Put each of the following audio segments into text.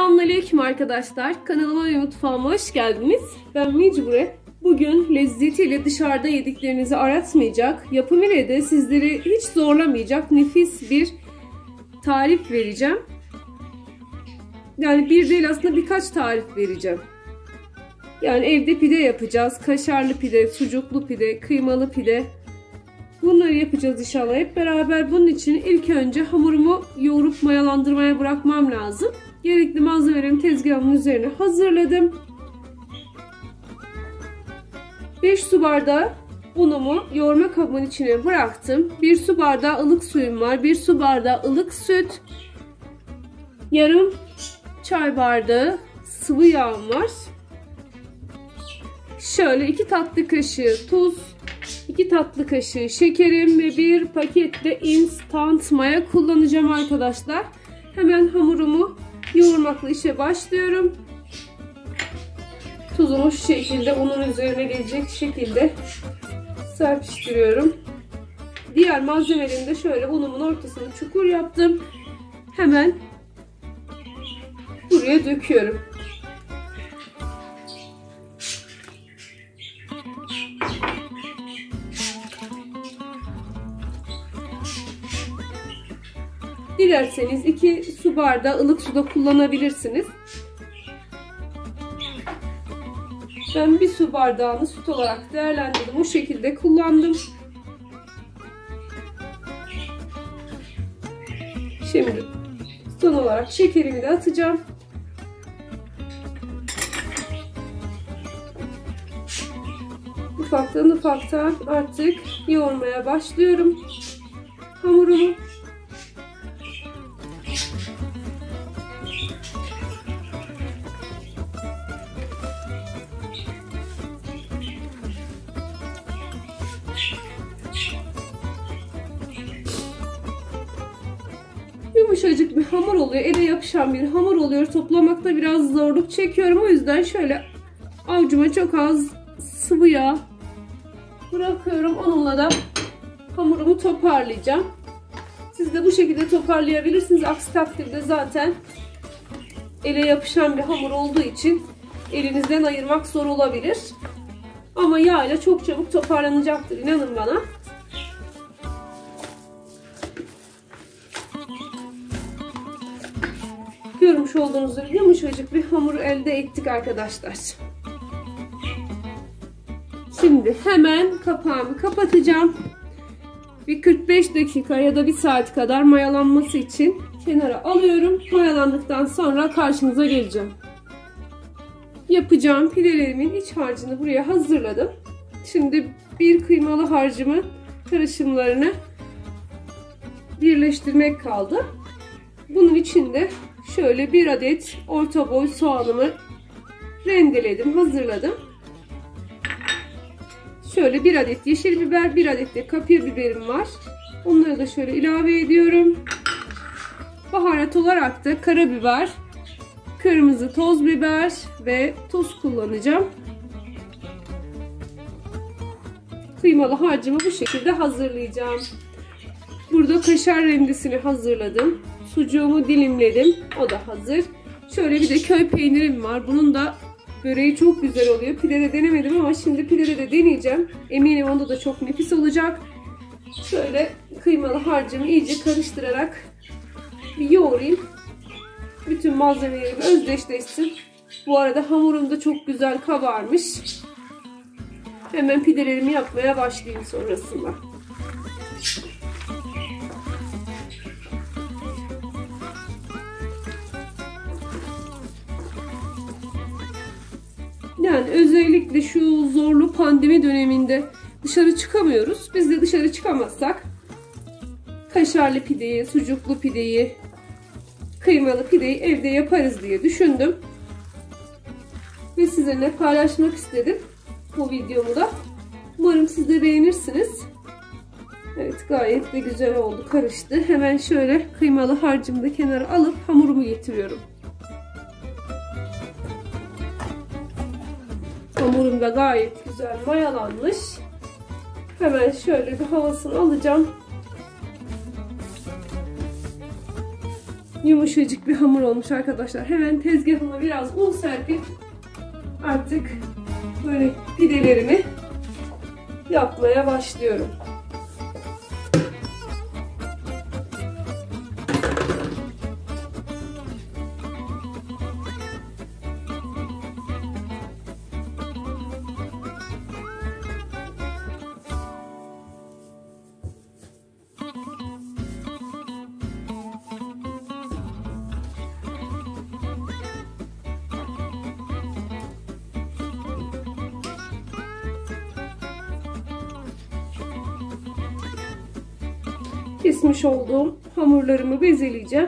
Selamünaleyküm arkadaşlar. Kanalıma ve mutfağıma hoş geldiniz. Ben Mecbure. Bugün lezzetiyle dışarıda yediklerinizi aratmayacak, yapımıyla de sizleri hiç zorlamayacak nefis bir tarif vereceğim. Yani bir değil, aslında birkaç tarif vereceğim. Yani evde pide yapacağız. Kaşarlı pide, sucuklu pide, kıymalı pide. Bunları yapacağız inşallah hep beraber. Bunun için ilk önce hamurumu yoğurup mayalandırmaya bırakmam lazım. Gerekli malzemelerimi tezgahımın üzerine hazırladım. 5 su bardağı unumu yoğurma kabımın içine bıraktım. 1 su bardağı ılık suyum var. 1 su bardağı ılık süt. Yarım çay bardağı sıvı yağım var. Şöyle 2 tatlı kaşığı tuz, 2 tatlı kaşığı şekerim ve 1 pakette instant maya kullanacağım arkadaşlar. Hemen hamurumu yoğurmakla işe başlıyorum. Tuzumu şu şekilde unun üzerine gelecek şekilde serpiştiriyorum. Diğer malzemelerimi de şöyle unumun ortasını çukur yaptım. Hemen buraya döküyorum. Dilerseniz 2 su bardağı ılık suda kullanabilirsiniz. Ben 1 su bardağını süt olarak değerlendirdim. Bu şekilde kullandım. Şimdi son olarak şekerimi de atacağım. Ufaktan artık yoğurmaya başlıyorum hamurumu. Yumuşacık bir hamur oluyor. Ele yapışan bir hamur oluyor. Toplamakta biraz zorluk çekiyorum. O yüzden şöyle avucuma çok az sıvı yağ bırakıyorum. Onunla da hamurumu toparlayacağım. Siz de bu şekilde toparlayabilirsiniz. Aksi takdirde zaten ele yapışan bir hamur olduğu için elinizden ayırmak zor olabilir. Ama yağ ile çok çabuk toparlanacaktır. İnanın bana. Görmüş olduğunuz gibi yumuşacık bir hamur elde ettik arkadaşlar. Şimdi hemen kapağımı kapatacağım. Bir 45 dakika ya da 1 saat kadar mayalanması için kenara alıyorum. Mayalandıktan sonra karşınıza geleceğim. Yapacağım pidelerimin iç harcını buraya hazırladım. Şimdi bir kıymalı harcımın karışımlarını birleştirmek kaldı. Bunun için de şöyle 1 adet orta boy soğanımı rendeledim, hazırladım. Şöyle 1 adet yeşil biber, 1 adet de kapya biberim var. Onları da şöyle ilave ediyorum. Baharat olarak da karabiber, kırmızı toz biber ve tuz kullanacağım. Kıymalı harcımı bu şekilde hazırlayacağım. Burada kaşar rendesini hazırladım. Sucuğumu dilimledim. O da hazır. Şöyle bir de köy peynirim var. Bunun da böreği çok güzel oluyor. Pidede denemedim ama şimdi pidede de deneyeceğim. Eminim onda da çok nefis olacak. Şöyle kıymalı harcımı iyice karıştırarak bir yoğurayım. Bütün malzemelerim özdeşleşsin. Bu arada hamurum da çok güzel kabarmış. Hemen pidelerimi yapmaya başlayayım sonrasında. Yani özellikle şu zorlu pandemi döneminde dışarı çıkamıyoruz. Biz de dışarı çıkamazsak kaşarlı pideyi, sucuklu pideyi, kıymalı pideyi evde yaparız diye düşündüm. Ve sizinle paylaşmak istedim bu videomu da. Umarım siz de beğenirsiniz. Evet, gayet de güzel oldu, karıştı. Hemen şöyle kıymalı harcımı da kenara alıp hamurumu getiriyorum. Hamurum da gayet güzel mayalanmış. Hemen şöyle bir havasını alacağım. Yumuşacık bir hamur olmuş arkadaşlar. Hemen tezgahıma biraz un serpip artık böyle pidelerimi yapmaya başlıyorum. Kesmiş olduğum hamurlarımı bezeleyeceğim.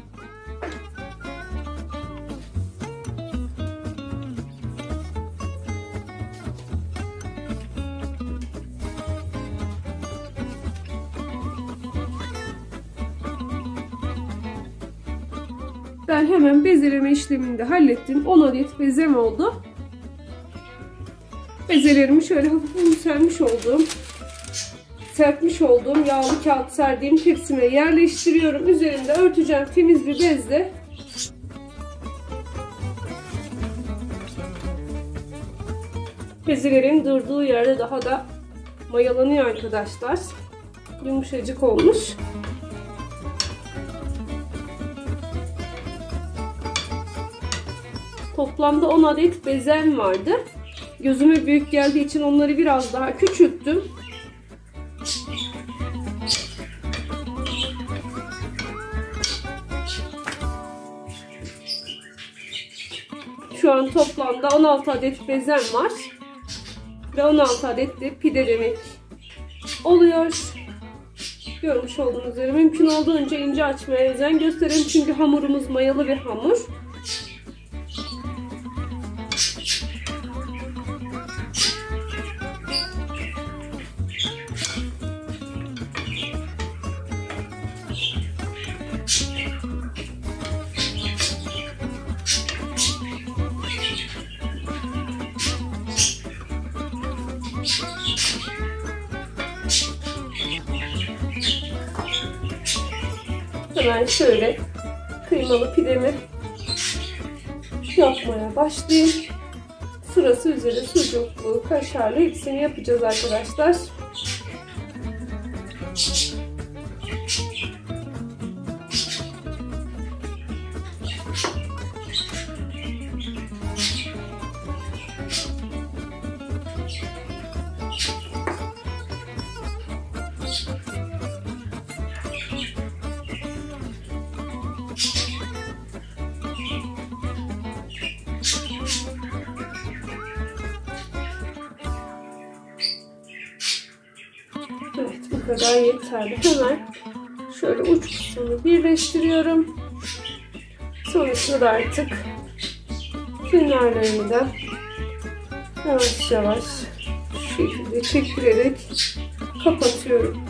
Ben hemen bezeleme işlemini de hallettim. 10 adet bezem oldu. Bezelerimi şöyle hafif un serpmiş olduğum yağlı kağıt serdiğim tepsime yerleştiriyorum. Üzerinde örteceğim temiz bir bezle. Bezelerin durduğu yerde daha da mayalanıyor arkadaşlar. Yumuşacık olmuş. Toplamda 10 adet bezem vardı. Gözüme büyük geldiği için onları biraz daha küçülttüm. Şu an toplamda 16 adet bezem var. Ve 16 adet de pide demek oluyor. Görmüş olduğunuz üzere mümkün olduğunca ince açmaya özen gösterin. Çünkü hamurumuz mayalı bir hamur. Hemen şöyle kıymalı pidemi yapmaya başlayayım. Sırası üzere sucuklu, kaşarlı hepsini yapacağız arkadaşlar. Evet, bu kadar yeterli. Hemen şöyle uç kısmını birleştiriyorum. Sonrasında da artık kenarlarını da yavaş yavaş şu şekilde çektirerek kapatıyorum.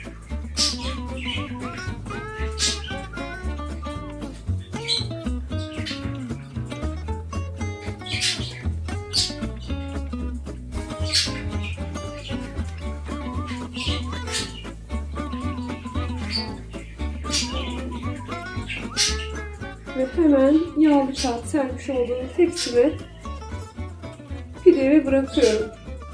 Ve hemen yağlı kağıt sermiş olduğum tepsime pidemi bırakıyorum.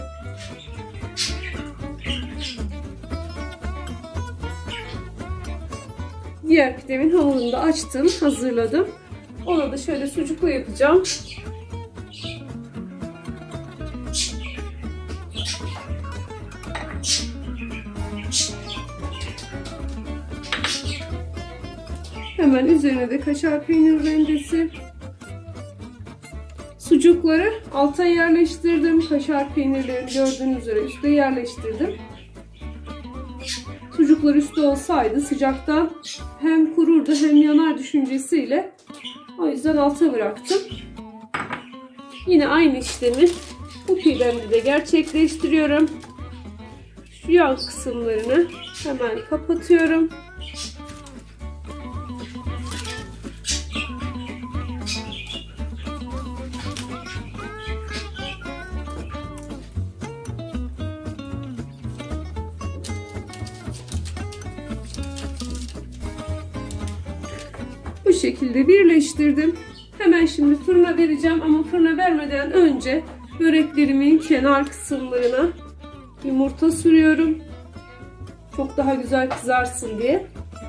Diğer pidemin hamurunu da açtım, hazırladım. Onu da şöyle sucuklu yapacağım. Hemen üzerine de kaşar peynir rendesi. Sucukları alta yerleştirdim. Kaşar peynirlerini gördüğünüz üzere üste yerleştirdim. Sucuklar üstte olsaydı sıcaktan hem kururdu hem yanar düşüncesiyle o yüzden alta bıraktım. Yine aynı işlemi bu pidemde de gerçekleştiriyorum. Şu yan kısımlarını hemen kapatıyorum. Bu şekilde birleştirdim. Hemen şimdi fırına vereceğim ama fırına vermeden önce böreklerimin kenar kısımlarına yumurta sürüyorum. Çok daha güzel kızarsın diye.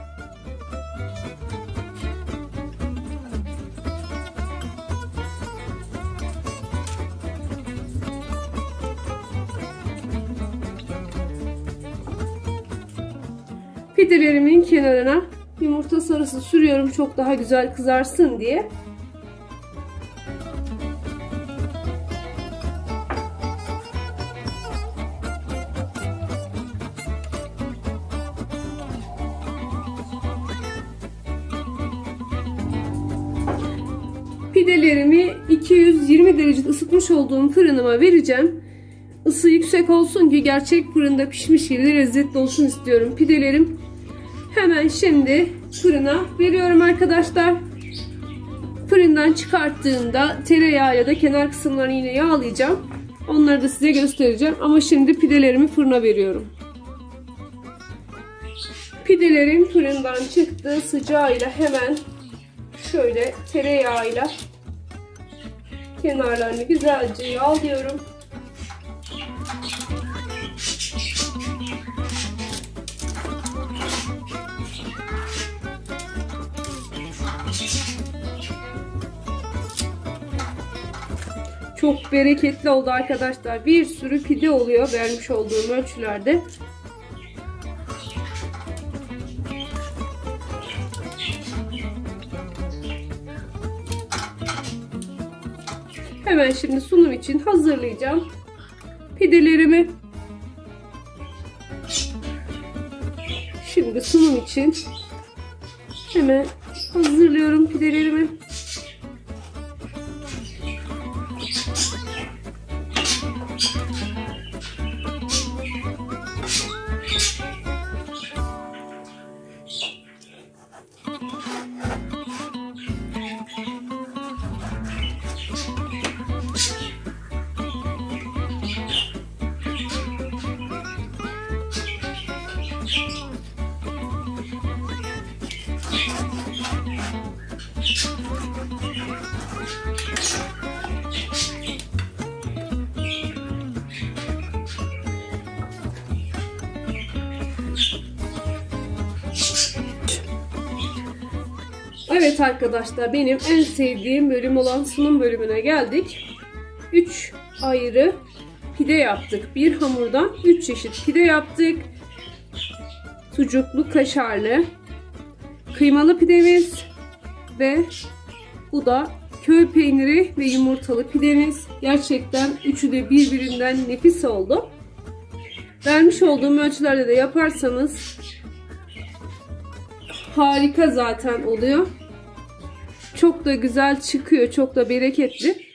Pidelerimin kenarına yumurta sarısı sürüyorum çok daha güzel kızarsın diye. Pidelerimi 220 derecede ısıtmış olduğum fırınıma vereceğim. Isı yüksek olsun ki gerçek fırında pişmiş gibi lezzetli olsun istiyorum pidelerim. Hemen şimdi fırına veriyorum arkadaşlar. Fırından çıkarttığımda tereyağıyla da kenar kısımlarını yine yağlayacağım. Onları da size göstereceğim. Ama şimdi pidelerimi fırına veriyorum. Pidelerim fırından çıktı. Sıcağıyla hemen şöyle tereyağıyla kenarlarını güzelce yağlıyorum. Çok bereketli oldu arkadaşlar. Bir sürü pide oluyor vermiş olduğum ölçülerde. Hemen şimdi sunum için hazırlayacağım pidelerimi. Şimdi sunum için hemen hazırlıyorum pidelerimi. Evet arkadaşlar, benim en sevdiğim bölüm olan sunum bölümüne geldik. 3 ayrı pide yaptık. Bir hamurdan 3 çeşit pide yaptık. Sucuklu, kaşarlı, kıymalı pidemiz ve bu da köy peyniri ve yumurtalı pidemiz. Gerçekten üçü de birbirinden nefis oldu. Vermiş olduğum ölçülerde de yaparsanız harika zaten oluyor. Çok da güzel çıkıyor, çok da bereketli.